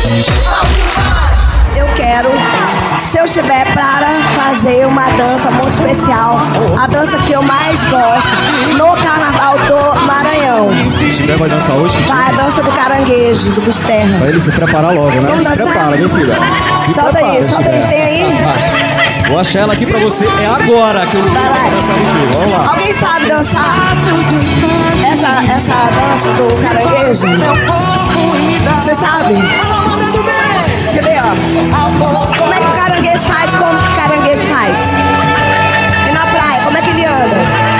Eu quero, se eu estiver para fazer uma dança muito especial, a dança que eu mais gosto no Carnaval do Maranhão. Chibé vai dançar hoje? Vai, a dança do caranguejo, do Bisterra. Pra ele se preparar logo, né? Vamos Se dançar? prepara, meu filho. Se Solta prepara, aí, solta aí, Chibé. tem aí? Vou achar ela aqui pra você. É agora que eu vou Vai. dançar contigo. Vamos lá. Alguém sabe dançar essa dança do caranguejo? Você sabe? Deixa eu ver, ó. Como é que o caranguejo faz? Como que o caranguejo faz? E na praia, como é que ele anda?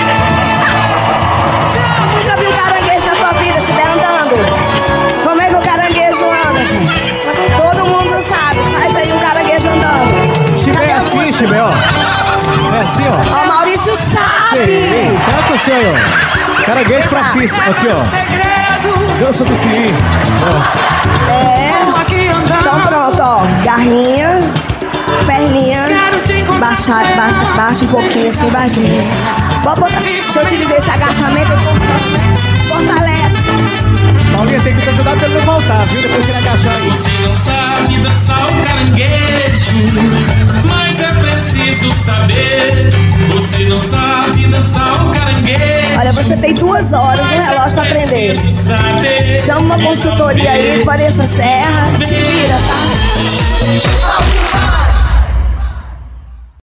Nunca viu um caranguejo na tua vida, estiver andando? Como é que o caranguejo anda, gente? Todo mundo sabe. Faz aí um caranguejo andando. Chibé Cadê é a assim, música? Chibé, ó. É assim, ó. Ó, Maurício sabe. Ei, coloca assim, ó. Caranguejo pra física. Aqui, ó. Dança do Cirim. É. Então pronto, ó. Garrinha, perninha. Baixa um pouquinho assim, baixinho. Vou botar. Deixa eu te dizer, esse agachamento é importante. Fortalece. Paulinha tem que te ajudar pra ele não faltar, viu? Depois que ele agachar aí. Você não sabe dançar o caranguejo, mas é preciso saber. Você não sabe dançar o caranguejo. Olha, você tem 2 horas no relógio pra aprender. Preciso saber. Chama uma consultoria aí, Vanessa Serra. Te vira, tá?